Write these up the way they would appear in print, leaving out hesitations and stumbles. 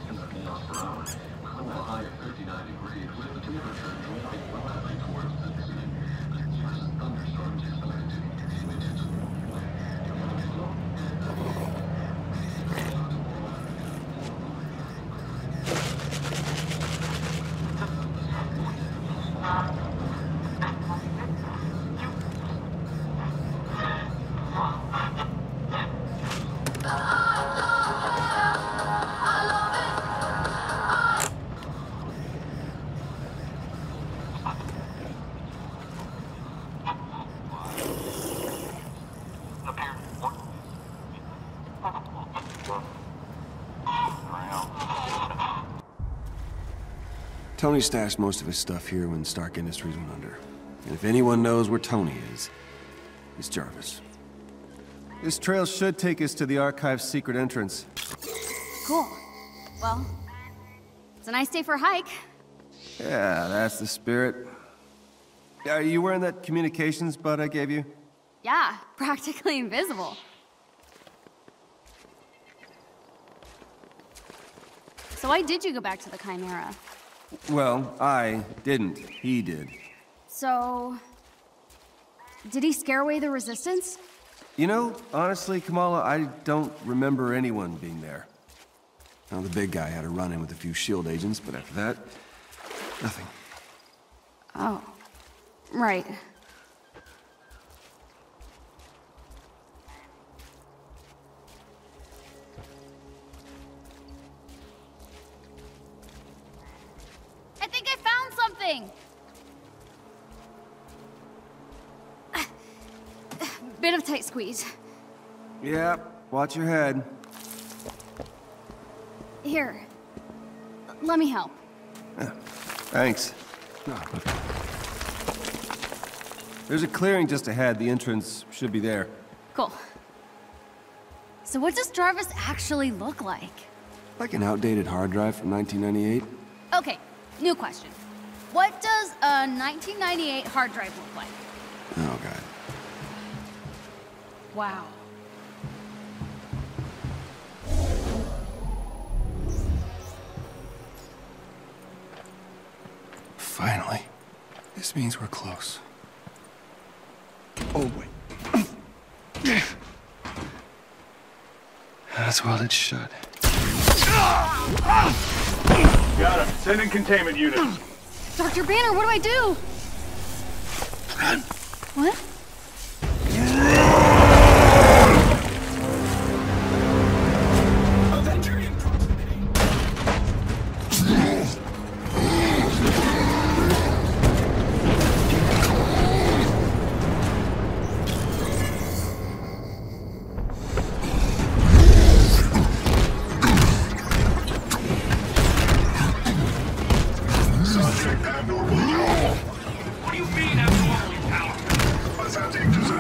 Tony stashed most of his stuff here when Stark Industries went under. And if anyone knows where Tony is, it's Jarvis. This trail should take us to the Archive's secret entrance. Cool. Well, it's a nice day for a hike. Yeah, that's the spirit. Are you wearing that communications bud I gave you? Yeah, practically invisible. So why did you go back to the Chimera? Well, I didn't. He did. So... did he scare away the Resistance? You know, honestly, Kamala, I don't remember anyone being there. Now, the big guy had a run-in with a few S.H.I.E.L.D. agents, but after that, nothing. Oh. Right. I think I found something! Bit of tight squeeze. Yeah, watch your head. Here. Let me help. Thanks. There's a clearing just ahead. The entrance should be there. Cool. So what does Jarvis actually look like? Like an outdated hard drive from 1998. Okay, new question. What does a 1998 hard drive look like? Oh, God. Wow. Finally. This means we're close. Oh, wait. That's welded shut. Got him. Send in containment units. Dr. Banner, what do I do? Run. What? Avenger in proximity. What do you mean abnormally powerful? What's our dangerous?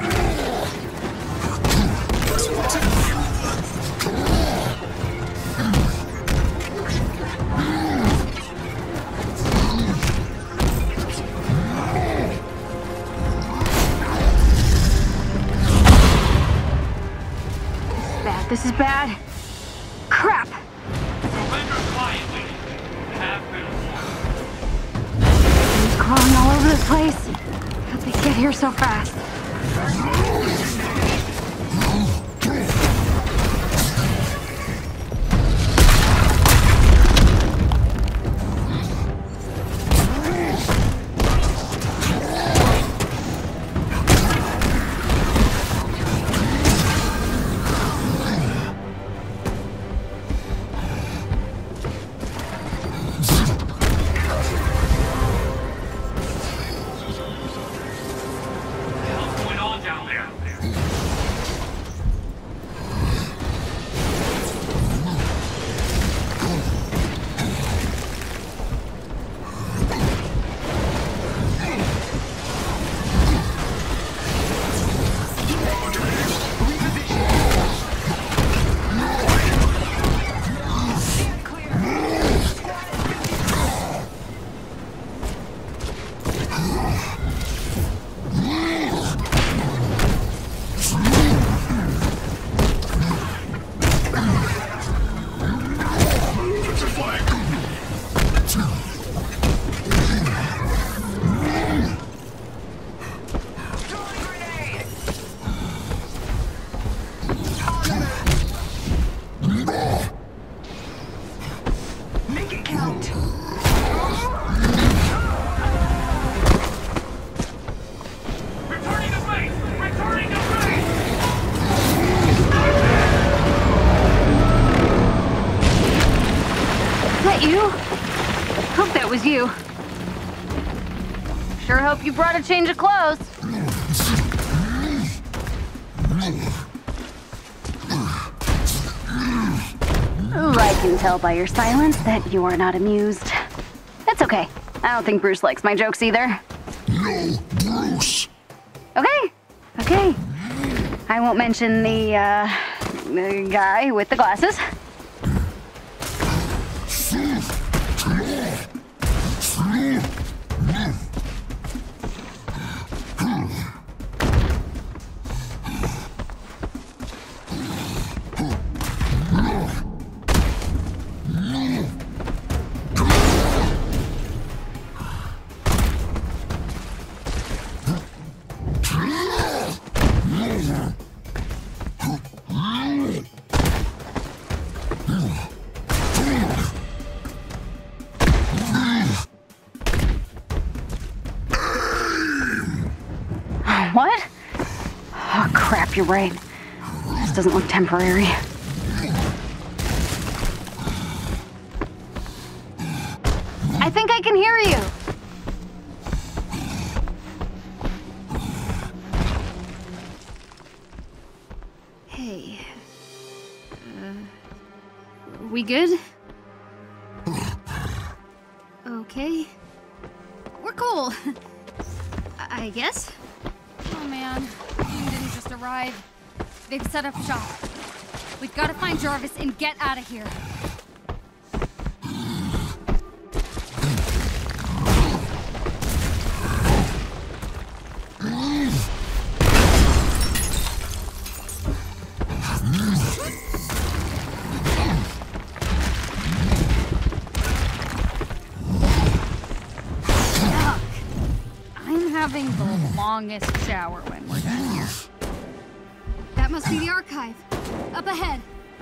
This is bad. Crap! Surrender quietly. Have been warned. He's crawling all over the place. How'd they get here so fast? Sure hope you brought a change of clothes. I can tell by your silence that you are not amused. It's okay. I don't think Bruce likes my jokes either. No, Bruce. Okay. Okay. I won't mention the guy with the glasses. What? Oh, crap, you're right. This doesn't look temporary. I think I can hear you. Hey. We good? Okay. We're cool. I guess. Oh man, the team didn't just arrive. They've set up shop. We've got to find Jarvis and get out of here. Having the longest shower when we're done here. That must be the archive. Up ahead.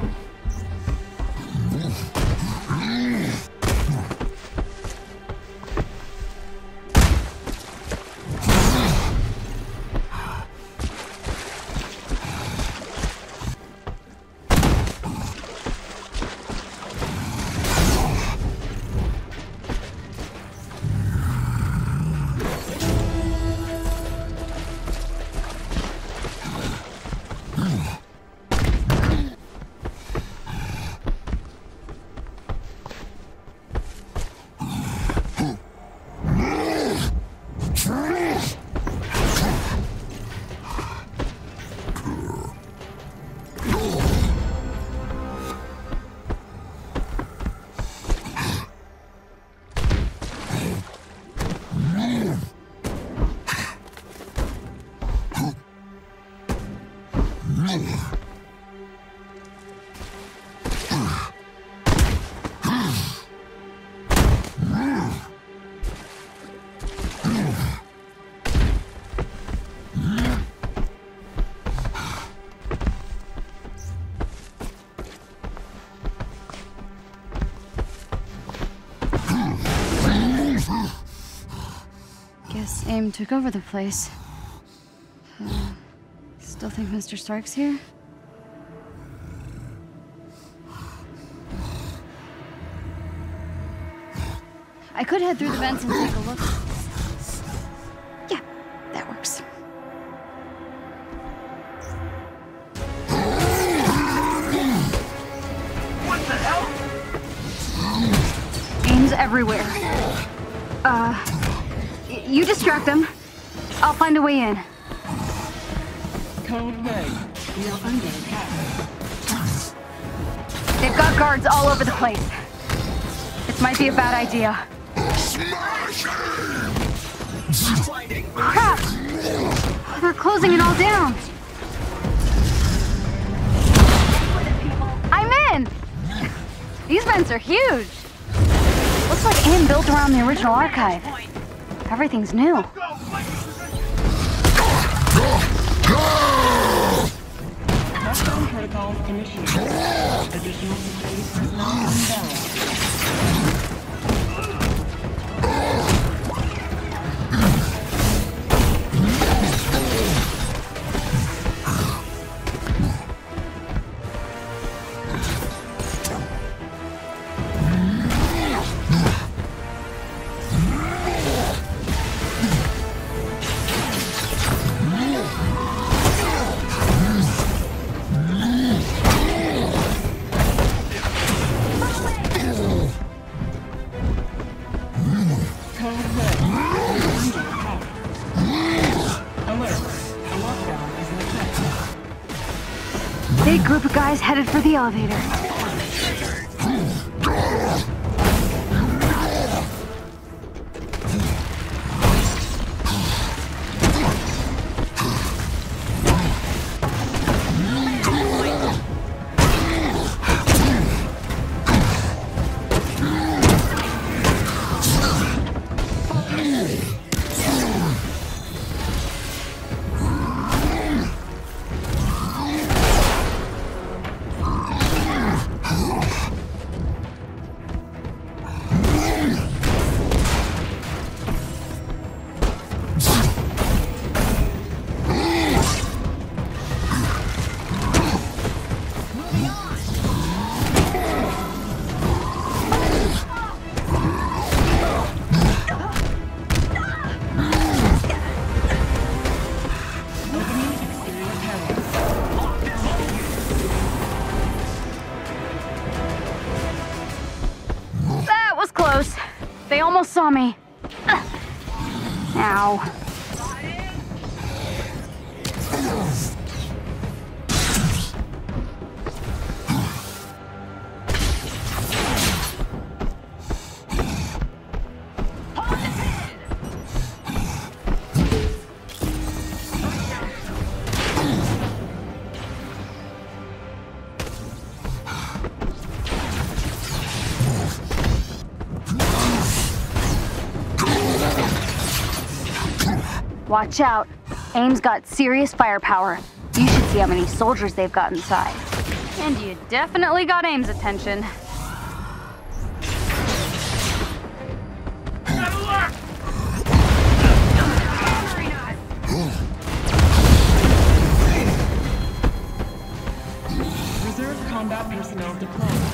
Guess A.I.M took over the place. Still think Mr. Stark's here? I could head through the vents and take a look. Yeah, that works. What the hell? A.I.M's everywhere. You distract them. I'll find a way in. Code red. We are under attack. They've got guards all over the place. This might be a bad idea. Crap! They're closing it all down. I'm in! These vents are huge. Looks like A.I.M built around the original archive. Everything's new. Lockdown protocol initiated. Additional security personnel unbalanced. Big group of guys headed for the elevator. They almost saw me. Ow. Watch out. A.I.M.'s got serious firepower. You should see how many soldiers they've got inside. And you definitely got A.I.M.'s attention. Reserve combat personnel deployed.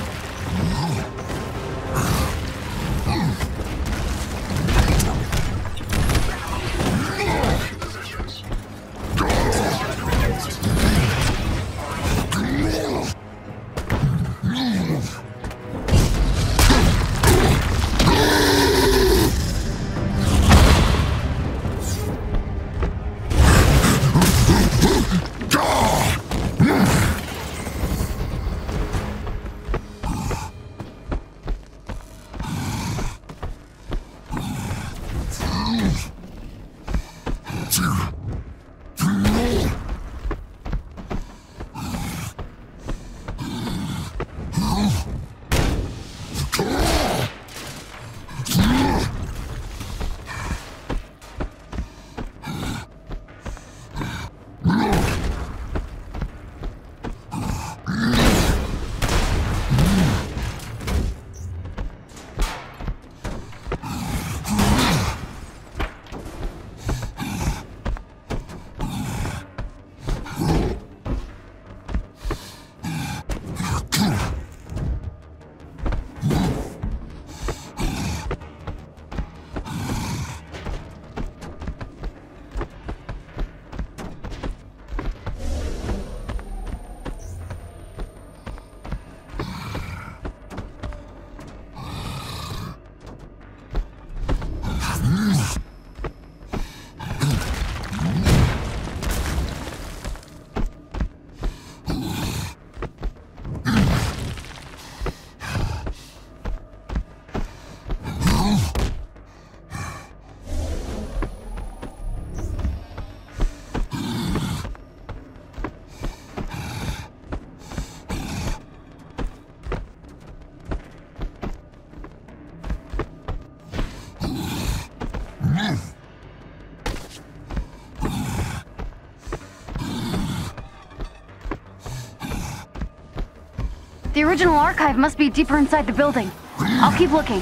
The original archive must be deeper inside the building. I'll keep looking.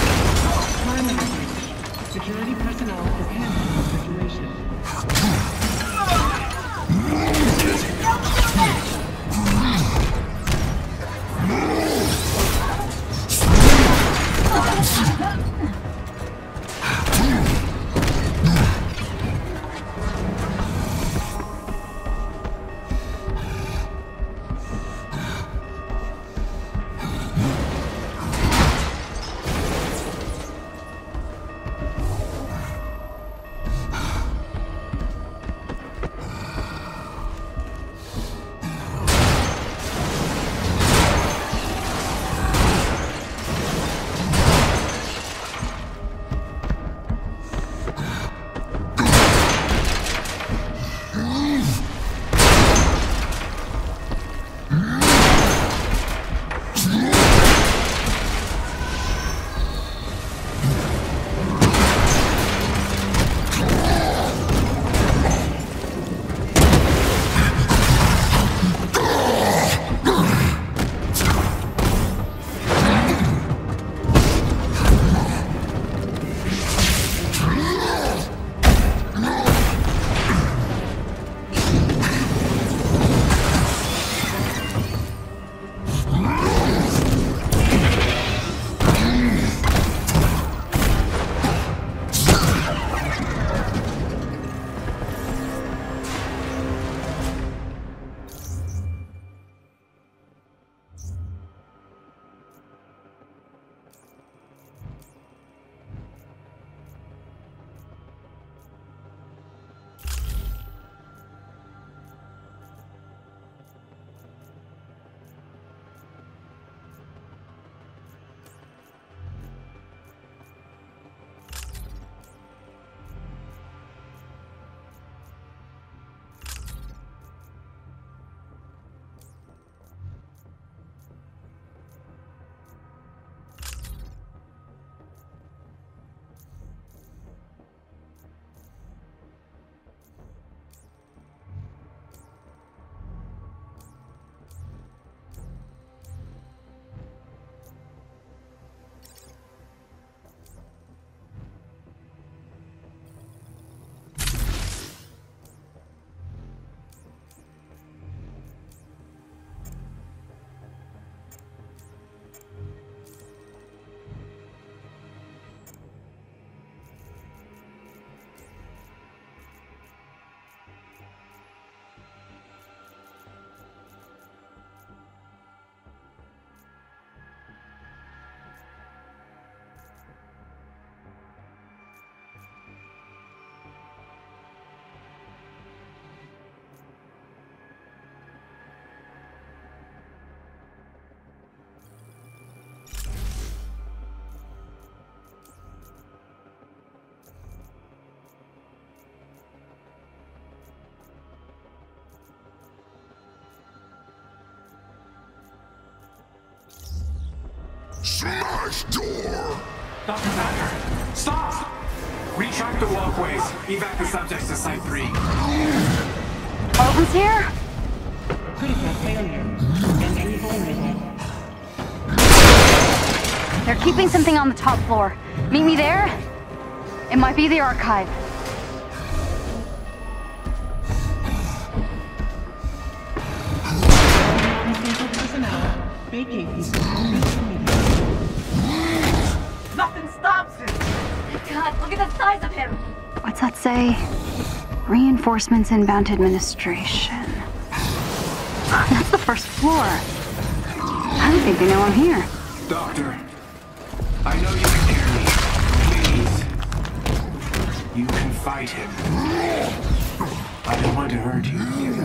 Security personnel prepare for situation. Smash door! Dr. Thacker, stop! Retract the walkways. Evac the subjects to Site 3. Alton's here? Critical failure. Entry vulnerable. They're keeping something on the top floor. Meet me there? It might be the archive. Non-essential personnel vacate this Nothing stops him! God, look at the size of him! What's that say? Reinforcements inbound administration. That's the first floor. I don't think they know I'm here. Doctor, I know you can hear me. Please. You can fight him. I don't want to hurt you.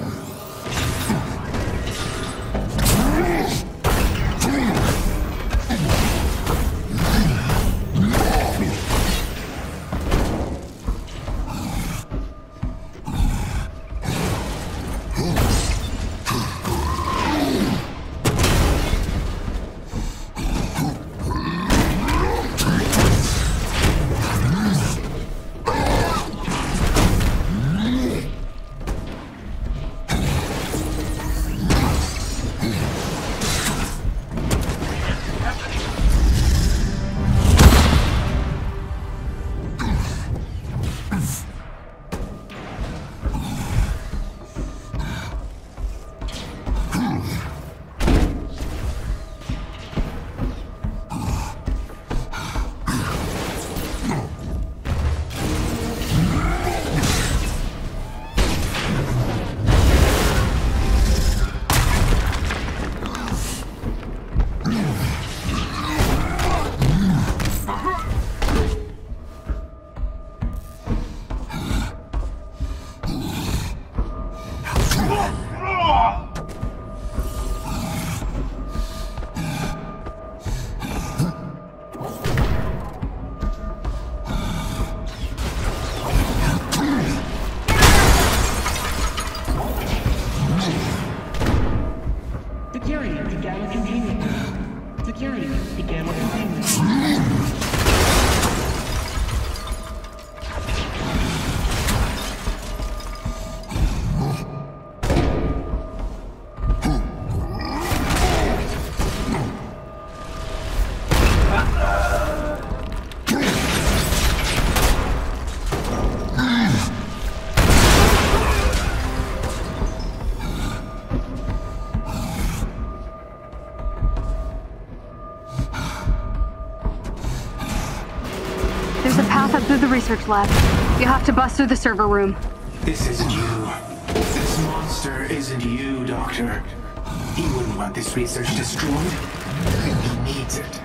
Through the research lab. You have to bust through the server room. This isn't you. This monster isn't you, Doctor. He wouldn't want this research destroyed. He needs it.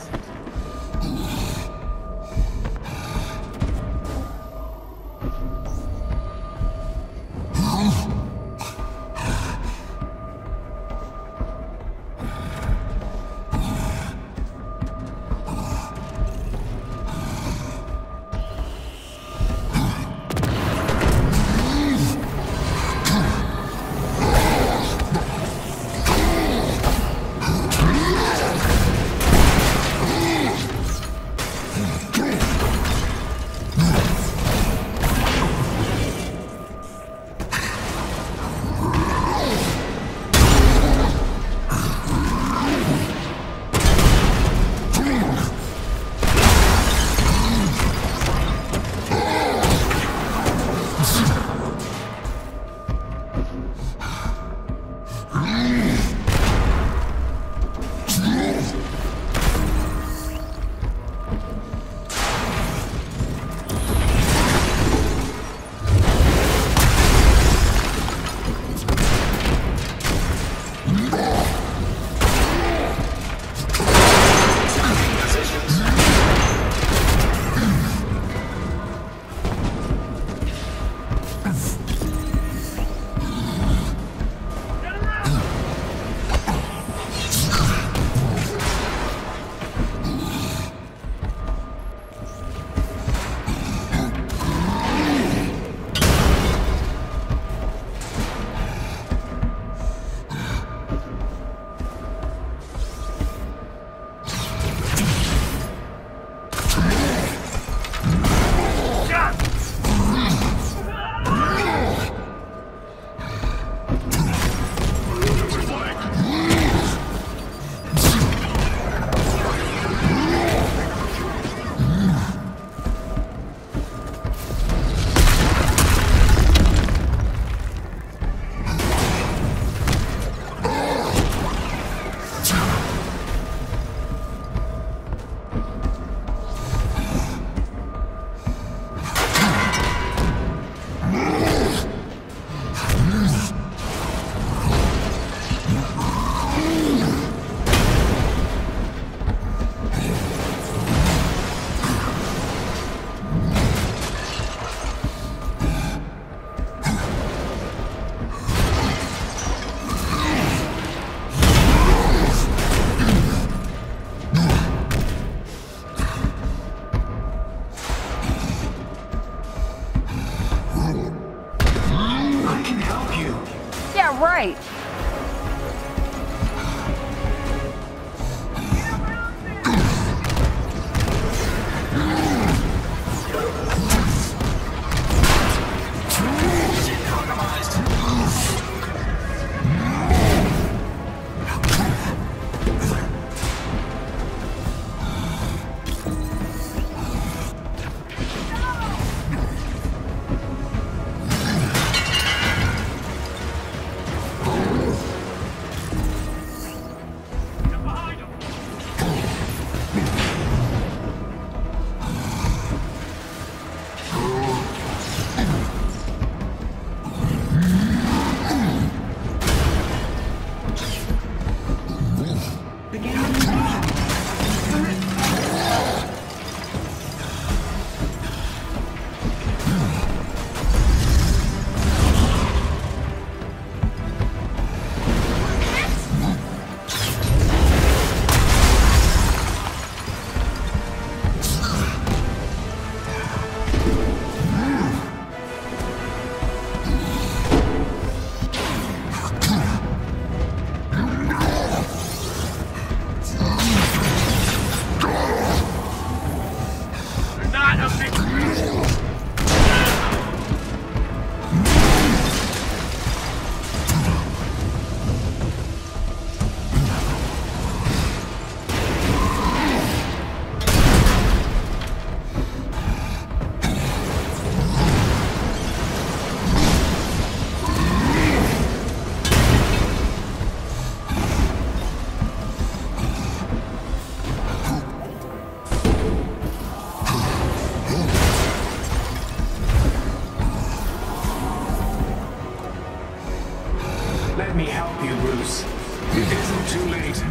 It isn't too late.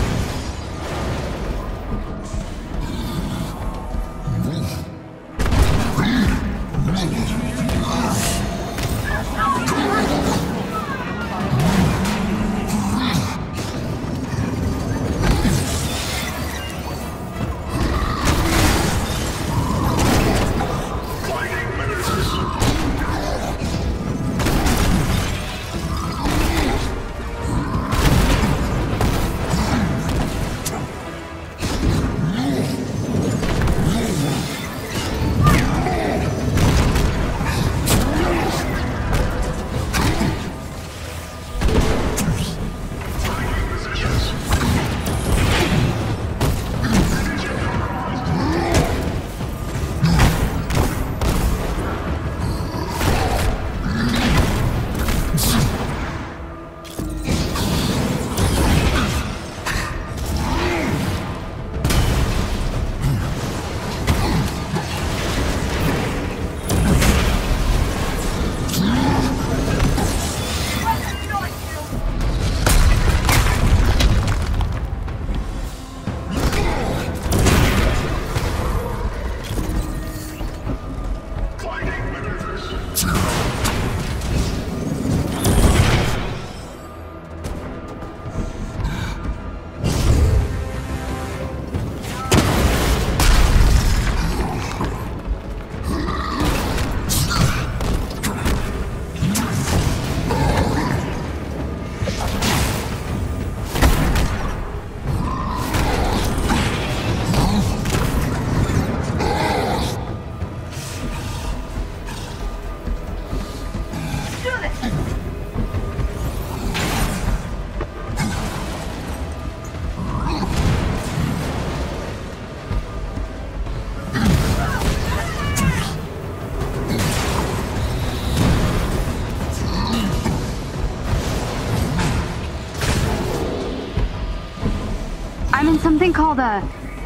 I'm in something called a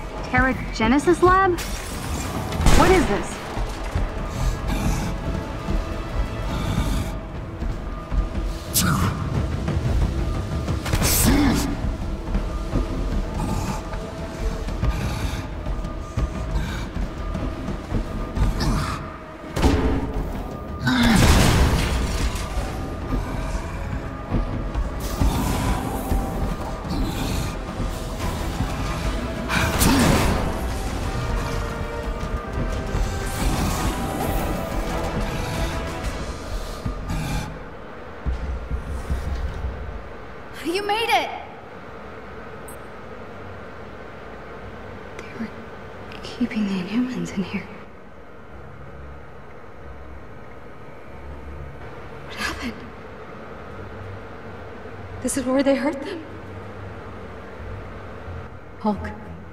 Teragenesis lab? What is this? You made it! They were keeping the Inhumans in here. What happened? This is where they hurt them? Hulk.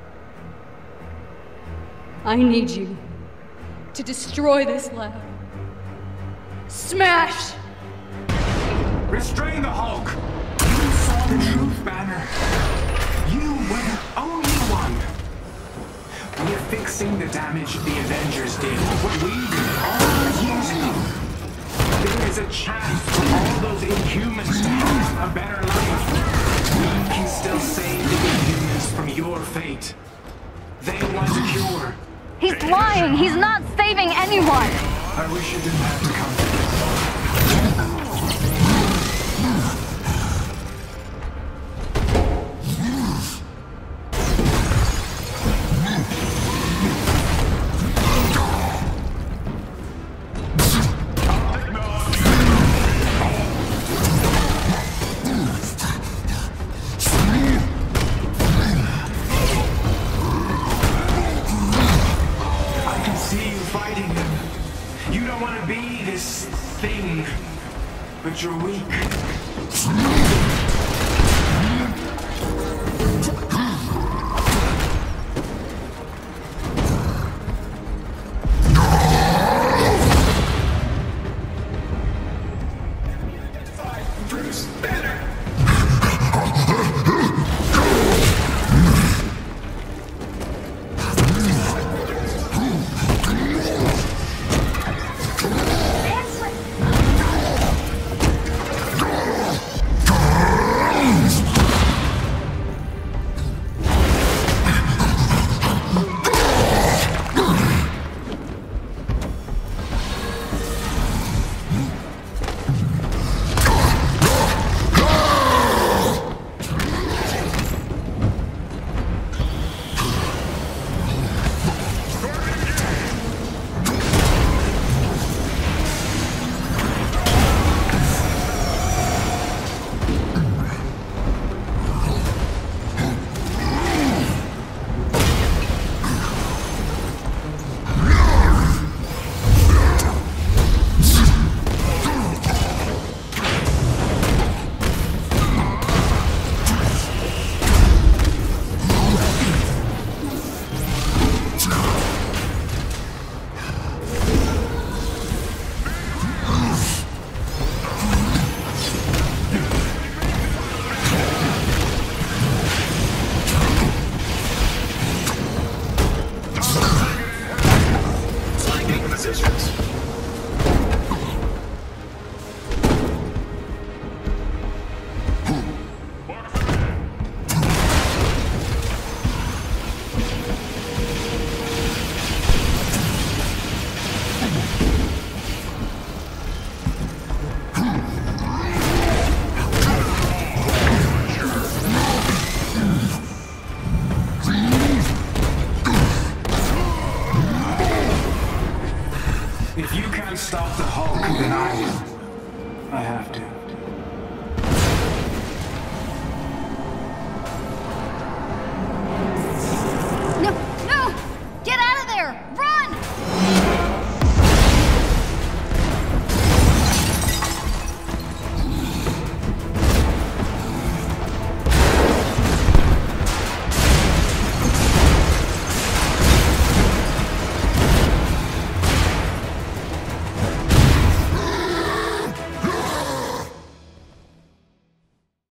I need you to destroy this lab. Smash! Restrain the Hulk! You saw the truth, Banner. You were the only one. We're fixing the damage the Avengers did. What we did all years ago. There is a chance for all those Inhumans to have a better life. We can still save the Inhumans from your fate. They want a cure. He's lying! He's not saving anyone! I wish it didn't have to come to this. But you're weak.